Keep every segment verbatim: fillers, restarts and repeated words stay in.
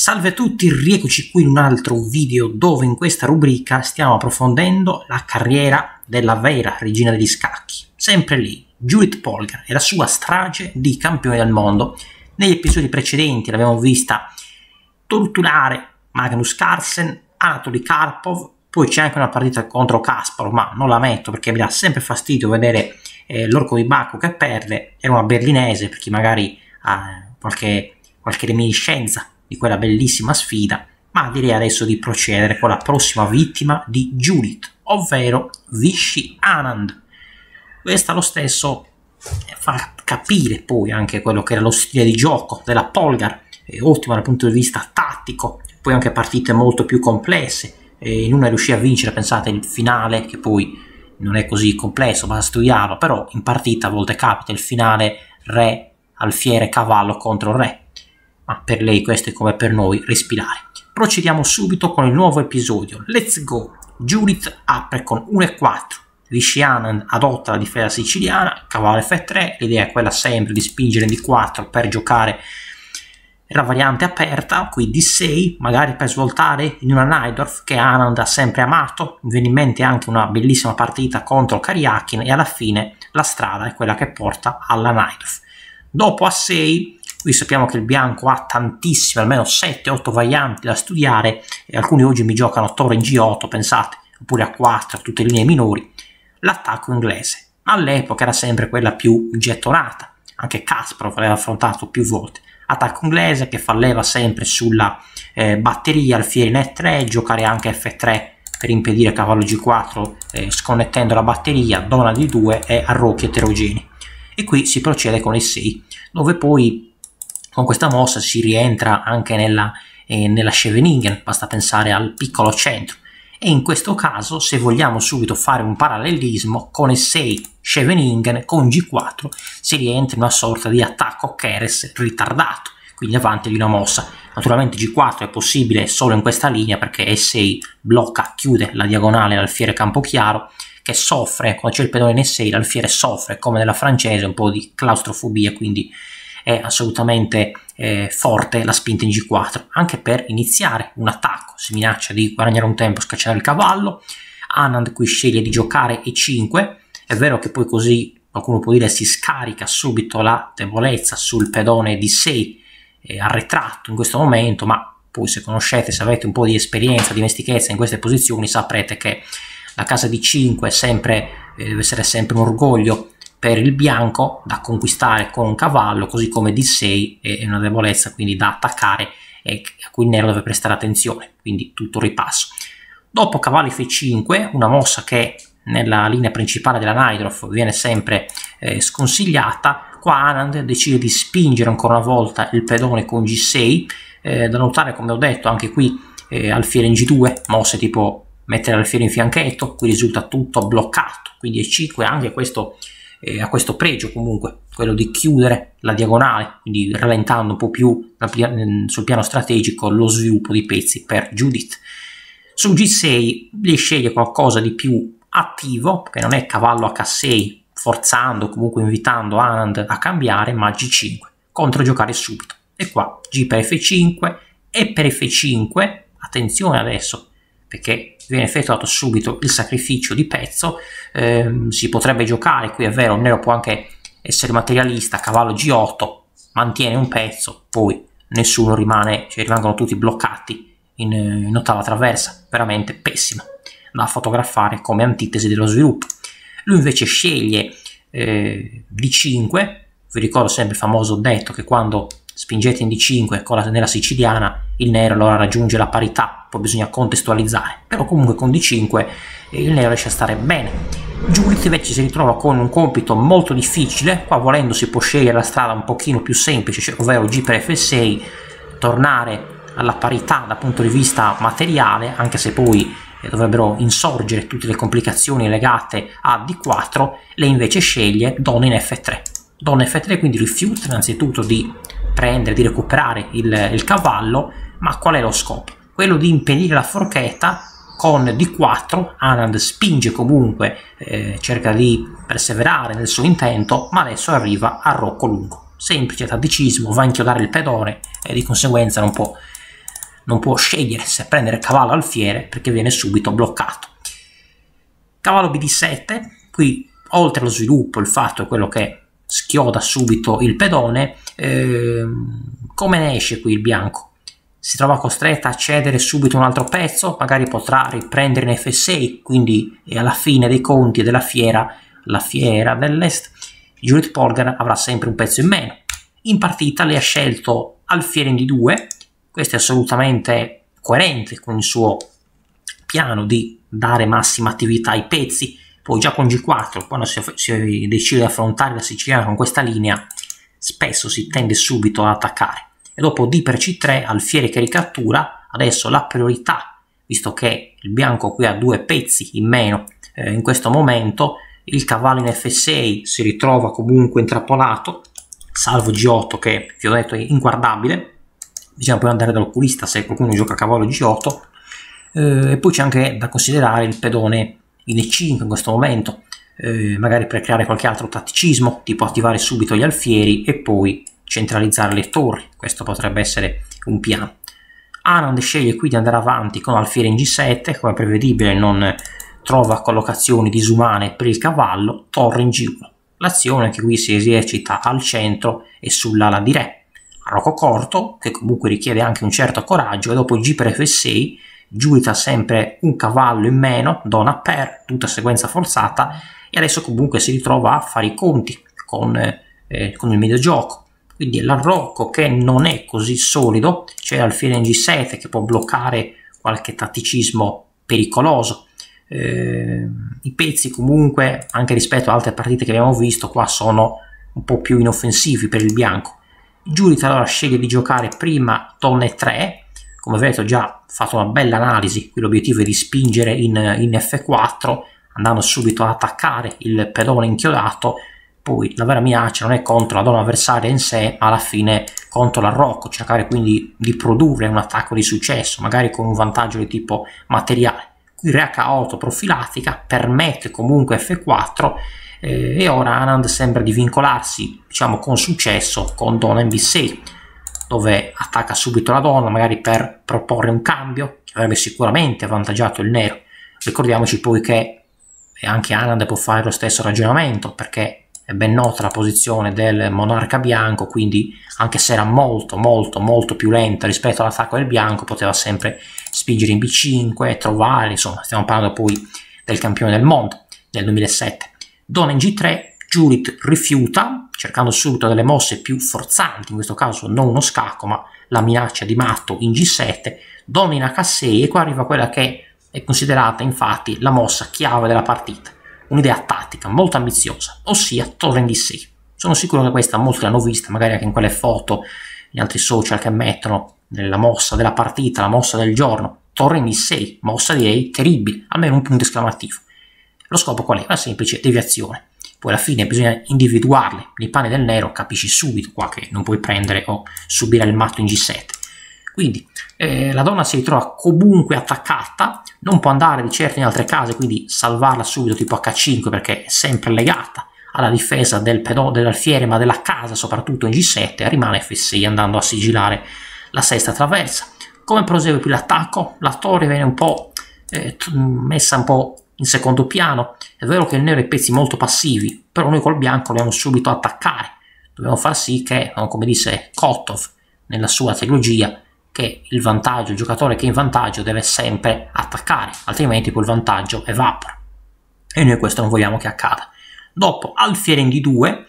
Salve a tutti, rieccoci qui in un altro video dove in questa rubrica stiamo approfondendo la carriera della vera regina degli scacchi. Sempre lì, Judith Polgar e la sua strage di campione del mondo. Negli episodi precedenti l'abbiamo vista torturare Magnus Carlsen, Anatoly Karpov, poi c'è anche una partita contro Kasparov, ma non la metto perché mi dà sempre fastidio vedere eh, l'orco di Baku che perde. Era una berlinese, per chi magari ha qualche, qualche reminiscenza di quella bellissima sfida, ma direi adesso di procedere con la prossima vittima di Judith, ovvero Vishy Anand. Questa lo stesso fa capire poi anche quello che era lo stile di gioco della Polgar, eh, ottima dal punto di vista tattico, poi anche partite molto più complesse, eh, in una riuscì a vincere, pensate, il finale, che poi non è così complesso, basta studiarlo, però in partita a volte capita il finale re, alfiere, cavallo contro re. Ma per lei questo è come per noi respirare. Procediamo subito con il nuovo episodio. Let's go! Judith apre con uno e quattro. Vishy Anand adotta la difesa siciliana, cavallo effe tre, l'idea è quella sempre di spingere in D quattro per giocare la variante aperta, qui D sei, magari per svoltare in una Najdorf che Anand ha sempre amato. Mi viene in mente anche una bellissima partita contro Karjakin e alla fine la strada è quella che porta alla Najdorf. Dopo A sei, qui sappiamo che il bianco ha tantissime, almeno sette otto varianti da studiare, e alcuni oggi mi giocano torre in G otto, pensate, oppure A quattro, tutte linee minori. L'attacco inglese all'epoca era sempre quella più gettonata, anche Kasparov l'aveva affrontato più volte. Attacco inglese che falleva sempre sulla eh, batteria, alfiere in E tre, giocare anche effe tre per impedire cavallo G quattro eh, sconnettendo la batteria, donna D due e arrocchi eterogenei. E qui si procede con E sei, dove poi con questa mossa si rientra anche nella, eh, nella Scheveningen, basta pensare al piccolo centro. E in questo caso, se vogliamo subito fare un parallelismo, con E sei Scheveningen, con G quattro si rientra in una sorta di attacco Keres ritardato, quindi avanti di una mossa. Naturalmente G quattro è possibile solo in questa linea perché E sei blocca, chiude la diagonale l'alfiere Campochiaro, che soffre, quando c'è il pedone in E sei l'alfiere soffre, come nella francese, un po' di claustrofobia, quindi è assolutamente eh, forte la spinta in G quattro, anche per iniziare un attacco. Si minaccia di guadagnare un tempo, scacciare il cavallo. Anand qui sceglie di giocare E cinque, è vero che poi così qualcuno può dire si scarica subito la debolezza sul pedone D sei eh, arretrato in questo momento, ma poi se conoscete, se avete un po' di esperienza, dimestichezza in queste posizioni, saprete che la casa D cinque è sempre, eh, deve essere sempre un orgoglio per il bianco da conquistare con un cavallo, così come D sei è una debolezza, quindi da attaccare e a cui il nero deve prestare attenzione, quindi tutto ripasso. Dopo cavallo effe cinque, una mossa che nella linea principale della Najdorf viene sempre eh, sconsigliata, qua Anand decide di spingere ancora una volta il pedone con G sei, eh, da notare, come ho detto, anche qui eh, alfiere in G due, mosse tipo mettere l'alfiere in fianchetto, qui risulta tutto bloccato, quindi E cinque anche questo Eh, ha questo pregio comunque, quello di chiudere la diagonale, quindi rallentando un po' più la, sul piano strategico lo sviluppo di pezzi per Judith. Su G sei lei sceglie qualcosa di più attivo, che non è cavallo acca sei, forzando, comunque invitando Anand a cambiare, ma G cinque, contro giocare subito. E qua G per effe cinque e per effe cinque, attenzione adesso, perché viene effettuato subito il sacrificio di pezzo. Eh, si potrebbe giocare, qui è vero, il nero può anche essere materialista, cavallo G otto, mantiene un pezzo, poi nessuno rimane, cioè rimangono tutti bloccati in, in ottava traversa, veramente pessima da fotografare come antitesi dello sviluppo. Lui invece sceglie eh, D cinque, vi ricordo sempre il famoso detto che quando spingete in D cinque con la, nella siciliana il nero allora raggiunge la parità, poi bisogna contestualizzare, però comunque con D cinque eh, il nero riesce a stare bene. Judith invece si ritrova con un compito molto difficile, qua volendo si può scegliere la strada un pochino più semplice, cioè, ovvero G per effe sei, tornare alla parità dal punto di vista materiale, anche se poi eh, dovrebbero insorgere tutte le complicazioni legate a D quattro. Lei invece sceglie donna in effe tre. Donna effe tre quindi rifiuta innanzitutto di prendere, di recuperare il, il cavallo, ma qual è lo scopo? Quello di impedire la forchetta. Con D quattro Anand spinge comunque, eh, cerca di perseverare nel suo intento, ma adesso arriva a rocco lungo. Semplice tatticismo, va a inchiodare il pedone e di conseguenza non può non può scegliere se prendere cavallo alfiere perché viene subito bloccato. Cavallo B D sette, qui oltre allo sviluppo il fatto è quello che schioda subito il pedone. Eh, come ne esce qui il bianco? Si trova costretta a cedere subito un altro pezzo, magari potrà riprendere in F sei, quindi alla fine dei conti della fiera, la fiera dell'Est, Judith Polgar avrà sempre un pezzo in meno. In partita lei ha scelto alfiere in D due, questo è assolutamente coerente con il suo piano di dare massima attività ai pezzi. Poi già con G quattro, quando si, si decide di affrontare la siciliana con questa linea, spesso si tende subito ad attaccare. E dopo D per C tre, alfiere che ricattura, adesso la priorità, visto che il bianco qui ha due pezzi in meno eh, in questo momento, il cavallo in F sei si ritrova comunque intrappolato, salvo G otto che vi ho detto è inguardabile, bisogna poi andare dall'oculista se qualcuno gioca a cavallo G otto, eh, e poi c'è anche da considerare il pedone in E cinque in questo momento, eh, magari per creare qualche altro tatticismo, tipo attivare subito gli alfieri e poi centralizzare le torri. Questo potrebbe essere un piano. Anand sceglie qui di andare avanti con alfiere in G sette, come prevedibile non trova collocazioni disumane per il cavallo, torre in G uno. L'azione che qui si esercita al centro e sull'ala di re. Arroco corto, che comunque richiede anche un certo coraggio, e dopo G per F sei, Judith ha sempre un cavallo in meno, donna per, tutta sequenza forzata, e adesso comunque si ritrova a fare i conti con, eh, con il medio gioco. Quindi l'arrocco che non è così solido, c'è alfiere in G sette che può bloccare qualche tatticismo pericoloso. Eh, I pezzi comunque, anche rispetto ad altre partite che abbiamo visto, qua sono un po' più inoffensivi per il bianco. Judith allora sceglie di giocare prima donna E tre, come vedete ho già fatto una bella analisi, qui l'obiettivo è di spingere in, in F quattro, andando subito ad attaccare il pedone inchiodato. Poi la vera minaccia non è contro la donna avversaria in sé, ma alla fine contro l'arrocco, cercare quindi di produrre un attacco di successo, magari con un vantaggio di tipo materiale. Qui re H otto profilattica, permette comunque F quattro, eh, e ora Anand sembra di vincolarsi, diciamo con successo, con donna in B sei, dove attacca subito la donna, magari per proporre un cambio, che avrebbe sicuramente avvantaggiato il nero. Ricordiamoci poi che anche Anand può fare lo stesso ragionamento, perché è ben nota la posizione del monarca bianco, quindi anche se era molto molto molto più lenta rispetto all'attacco del bianco, poteva sempre spingere in B cinque, trovare, insomma stiamo parlando poi del campione del mondo nel duemilasette. Donna in G tre, Judith rifiuta, cercando subito delle mosse più forzanti, in questo caso non uno scacco ma la minaccia di matto in G sette, donna in H sei, e qua arriva quella che è considerata infatti la mossa chiave della partita. Un'idea tattica molto ambiziosa, ossia torre in D sei. Sono sicuro che questa molti l'hanno vista, magari anche in quelle foto, in altri social che mettono la mossa della partita, la mossa del giorno. Torre in D sei, mossa direi terribile, almeno un punto esclamativo. Lo scopo qual è? Una semplice deviazione. Poi alla fine bisogna individuarle. Nei panni del nero capisci subito qua che non puoi prendere o subire il matto in G sette. Quindi eh, la donna si ritrova comunque attaccata, non può andare di certo in altre case, quindi salvarla subito tipo H cinque perché è sempre legata alla difesa del pedone dell'alfiere, ma della casa soprattutto in G sette, rimane F sei andando a sigillare la sesta traversa. Come prosegue qui l'attacco? La torre viene un po' eh, messa un po' in secondo piano. È vero che il nero ha i pezzi molto passivi, però noi col bianco dobbiamo subito attaccare. Dobbiamo far sì che, come disse Kotov nella sua trilogia, che il vantaggio, il giocatore che è in vantaggio deve sempre attaccare, altrimenti poi il vantaggio evapora. E noi questo non vogliamo che accada. Dopo alfiere in D due,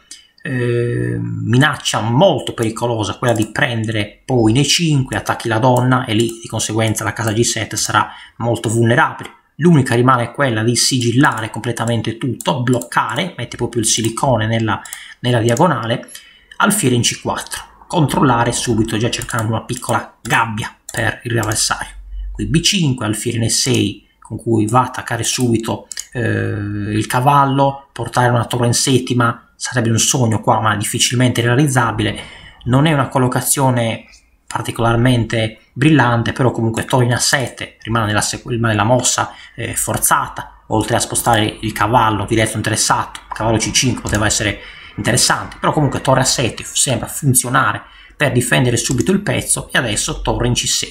eh, minaccia molto pericolosa, quella di prendere poi in E cinque, attacchi la donna e lì di conseguenza la casa G sette sarà molto vulnerabile. L'unica rimane è quella di sigillare completamente tutto, bloccare, mette proprio il silicone nella, nella diagonale, alfiere in C quattro. Controllare subito, già cercando una piccola gabbia per il avversario. Qui B cinque, alfiere in E sei, con cui va a attaccare subito eh, il cavallo, portare una torre in settima, sarebbe un sogno qua, ma difficilmente realizzabile. Non è una collocazione particolarmente brillante, però comunque torre in A sette, rimane nella, rimane la mossa eh, forzata, oltre a spostare il cavallo diretto interessato. Cavallo C cinque poteva essere interessante, però comunque torre A sette sembra funzionare per difendere subito il pezzo, e adesso torre in C sei.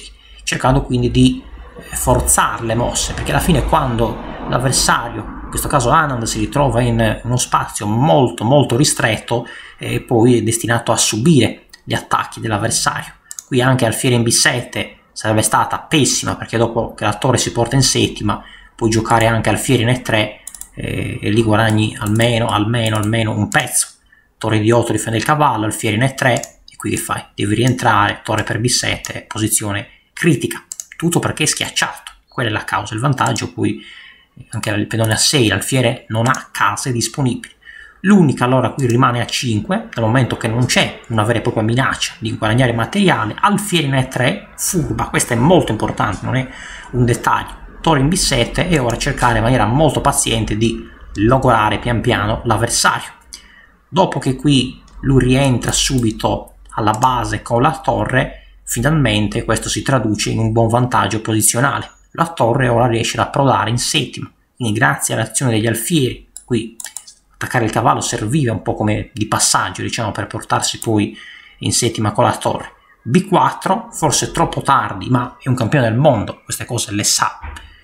cercando quindi di forzare le mosse, perché alla fine quando l'avversario, in questo caso Anand, si ritrova in uno spazio molto molto ristretto, e poi è destinato a subire gli attacchi dell'avversario. Qui anche alfiere in B sette sarebbe stata pessima, perché dopo che la torre si porta in settima puoi giocare anche alfiere in E tre e, e lì guadagni almeno almeno almeno un pezzo. Torre di otto difende il cavallo, alfiere in E tre, e qui che fai? Devi rientrare, torre per B sette, posizione critica, tutto perché è schiacciato. Quella è la causa. Il vantaggio poi anche il pedone a sei, l'alfiere non ha case disponibili. L'unica allora qui rimane a cinque, dal momento che non c'è una vera e propria minaccia di guadagnare materiale. Alfiere in E tre, furba, questo è molto importante, non è un dettaglio. Torre in B sette, e ora cercare in maniera molto paziente di logorare pian piano l'avversario. Dopo che qui lui rientra subito alla base con la torre, finalmente questo si traduce in un buon vantaggio posizionale. La torre ora riesce ad approdare in settima, quindi grazie all'azione degli alfieri, qui attaccare il cavallo serviva un po' come di passaggio, diciamo, per portarsi poi in settima con la torre. B quattro, forse troppo tardi, ma è un campione del mondo, queste cose le sa,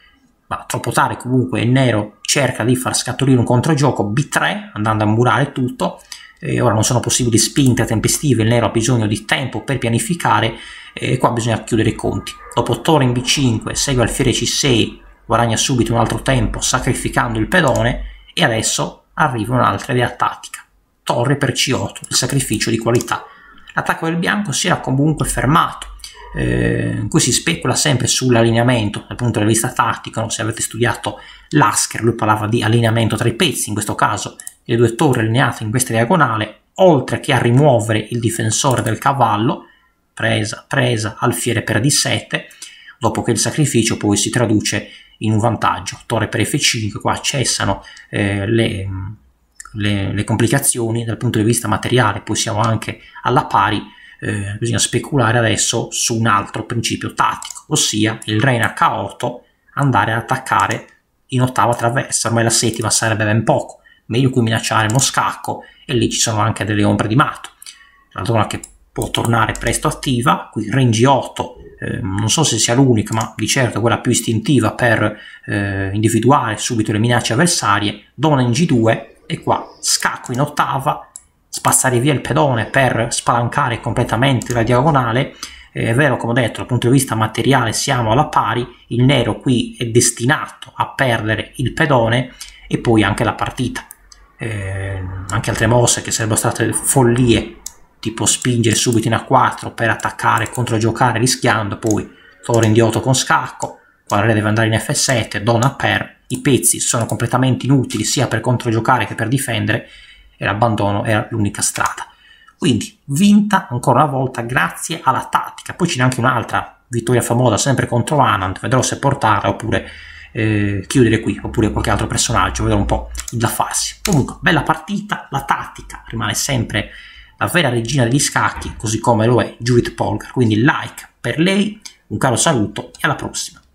ma troppo tardi comunque il nero cerca di far scaturire un controgioco. B tre, andando a murare tutto, e ora non sono possibili spinte tempestive, il nero ha bisogno di tempo per pianificare, e qua bisogna chiudere i conti. Dopo torre in B cinque, segue alfiere C sei, guadagna subito un altro tempo sacrificando il pedone, e adesso arriva un'altra idea tattica, torre per C otto, il sacrificio di qualità. L'attacco del bianco si era comunque fermato, eh, in cui si specula sempre sull'allineamento dal punto di vista tattico, no? Se avete studiato Lasker, lui parlava di allineamento tra i pezzi, in questo caso le due torri allineate in questa diagonale, oltre che a rimuovere il difensore del cavallo, presa, presa, alfiere per D sette, dopo che il sacrificio poi si traduce in un vantaggio. Torre per F cinque, qua cessano eh, le, le, le complicazioni dal punto di vista materiale, poi siamo anche alla pari, eh, bisogna speculare adesso su un altro principio tattico, ossia il re in H otto, andare ad attaccare in ottava traversa, ormai la settima sarebbe ben poco, meglio qui minacciare uno scacco, e lì ci sono anche delle ombre di mato. La donna che può tornare presto attiva, qui re in G otto, Eh, non so se sia l'unica, ma di certo quella più istintiva per eh, individuare subito le minacce avversarie. Donna in G due, e qua scacco in ottava, spazzare via il pedone per spalancare completamente la diagonale. Eh, è vero, come ho detto, dal punto di vista materiale siamo alla pari, il nero qui è destinato a perdere il pedone e poi anche la partita. Eh, anche altre mosse che sarebbero state follie, tipo spingere subito in A quattro per attaccare e controgiocare rischiando, poi torre in D otto con scacco, qua il re deve andare in F sette, donna per, i pezzi sono completamente inutili sia per controgiocare che per difendere, e l'abbandono era l'unica strada. Quindi vinta ancora una volta grazie alla tattica. Poi c'è anche un'altra vittoria famosa sempre contro Anand, vedrò se portarla oppure eh, chiudere qui, oppure qualche altro personaggio, vedrò un po' il da farsi. Comunque bella partita, la tattica rimane sempre la vera regina degli scacchi, così come lo è Judith Polgar, quindi like per lei, un caro saluto e alla prossima.